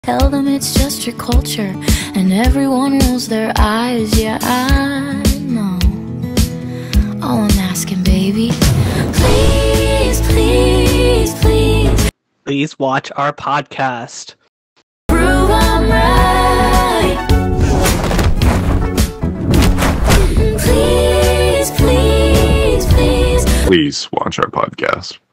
Tell them it's just your culture, and everyone rolls their eyes. Yeah, I know. All I'm asking, baby, please, please, please, please watch our podcast. Prove I'm right. Please, please, please. Please watch our podcast.